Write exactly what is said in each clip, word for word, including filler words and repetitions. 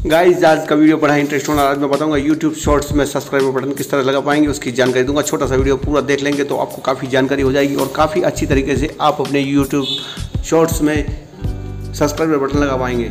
Guys आज का video बड़ा इंटरेस्ट होना। आज मैं बताऊंगा यूट्यूब शॉर्ट्स में सब्सक्राइबर बटन किस तरह लगा पाएंगे, उसकी जानकारी दूंगा। छोटा सा वीडियो पूरा देख लेंगे तो आपको काफ़ी जानकारी हो जाएगी और काफ़ी अच्छी तरीके से आप अपने यूट्यूब शॉर्ट्स में सब्सक्राइबर बटन लगा पाएंगे।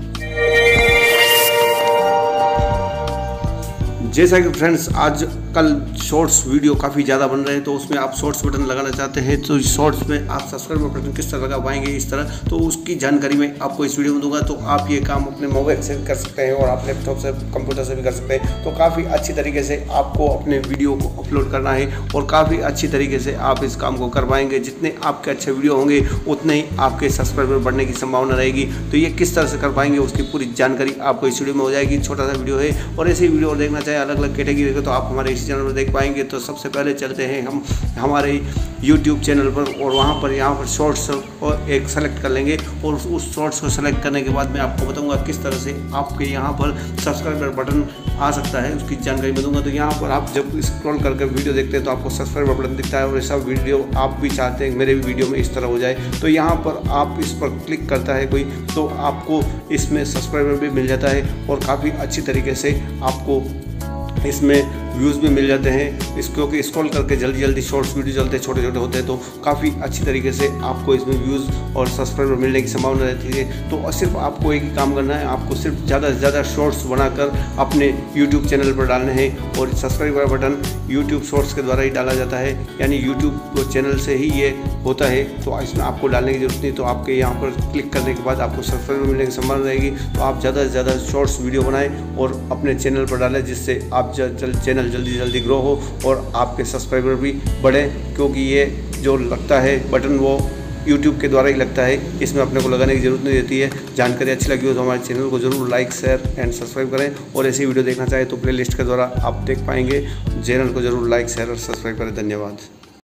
जैसा कि फ्रेंड्स आज कल शॉर्ट्स वीडियो काफ़ी ज़्यादा बन रहे हैं, तो उसमें आप शॉर्ट्स बटन लगाना चाहते हैं तो शॉर्ट्स में आप सब्सक्राइबर बटन किस तरह लगा पाएंगे इस तरह, तो उसकी जानकारी मैं आपको इस वीडियो में दूंगा। तो आप ये काम अपने मोबाइल से भी कर सकते हैं और आप लैपटॉप से कंप्यूटर से भी कर सकते हैं। तो काफ़ी अच्छी तरीके से आपको अपने वीडियो को अपलोड करना है और काफ़ी अच्छी तरीके से आप इस काम को कर पाएंगे। जितने आपके अच्छे वीडियो होंगे उतने ही आपके सब्सक्राइबर बढ़ने की संभावना रहेगी। तो ये किस तरह से कर पाएंगे उसकी पूरी जानकारी आपको इस वीडियो में हो जाएगी। छोटा सा वीडियो है और ऐसे वीडियो देखना चाहे अलग अलग कैटेगरी के तो आप हमारे इस चैनल में देख पाएंगे। तो सबसे पहले चलते हैं हम हमारे यूट्यूब चैनल पर और वहाँ पर यहाँ पर शॉर्ट्स और एक सेलेक्ट कर लेंगे और उस शॉर्ट्स को सेलेक्ट करने के बाद मैं आपको बताऊंगा किस तरह से आपके यहाँ पर सब्सक्राइबर बटन आ सकता है, उसकी जानकारी मैं दूंगा। तो यहाँ पर आप जब स्क्रॉल करके वीडियो देखते हैं तो आपको सब्सक्राइबर बटन दिखता है और ऐसा वीडियो आप भी चाहते हैं मेरे भी वीडियो में इस तरह हो जाए, तो यहाँ पर आप इस पर क्लिक करता है कोई तो आपको इसमें सब्सक्राइबर भी मिल जाता है और काफ़ी अच्छी तरीके से आपको इसमें व्यूज़ भी मिल जाते हैं। इस क्योंकि स्क्रॉल करके जल्दी जल्दी शॉर्ट्स वीडियो चलते हैं, छोटे छोटे होते हैं, तो काफ़ी अच्छी तरीके से आपको इसमें व्यूज़ और सब्सक्राइबर मिलने की संभावना रहती है। तो सिर्फ आपको एक ही काम करना है, आपको सिर्फ ज़्यादा से ज़्यादा शॉर्ट्स बनाकर अपने यूट्यूब चैनल पर डालने हैं और सब्सक्राइबर बटन यूट्यूब शॉर्ट्स के द्वारा ही डाला जाता है, यानी यूट्यूब चैनल से ही ये होता है। तो इसमें आपको डालने की जरूरत नहीं। तो आपके यहाँ पर क्लिक करने के बाद आपको सब्सक्राइबर मिलने की संभावना रहेगी। तो आप ज़्यादा से ज़्यादा शॉर्ट्स वीडियो बनाएं और अपने चैनल पर डालें, जिससे आप चैनल जल्दी जल्दी ग्रो हो और आपके सब्सक्राइबर भी बढ़े, क्योंकि ये जो लगता है बटन वो यूट्यूब के द्वारा ही लगता है, इसमें अपने को लगाने की ज़रूरत नहीं रहती है। जानकारी अच्छी लगी हो तो हमारे चैनल को जरूर लाइक शेयर एंड सब्सक्राइब करें और ऐसी वीडियो देखना चाहे तो प्लेलिस्ट के द्वारा आप देख पाएंगे। चैनल को जरूर लाइक शेयर और सब्सक्राइब करें। धन्यवाद।